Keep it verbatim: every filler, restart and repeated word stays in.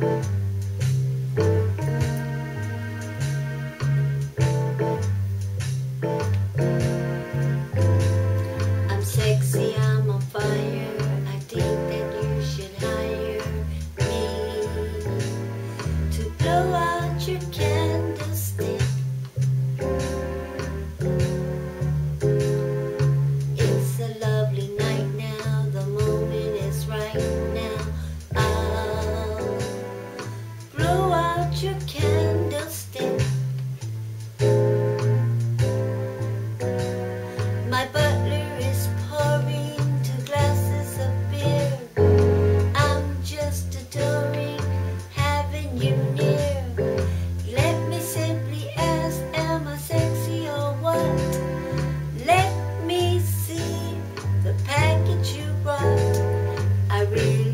I'm sexy, I'm on fire. I think that you should hire me to blow out your candlestick. It's a lovely night now, the moment is right now. I'll blow out your candlestick. My butler is pouring two glasses of beer. I'm just adoring having you near. Let me simply ask, am I sexy or what? Let me see the package you brought. I really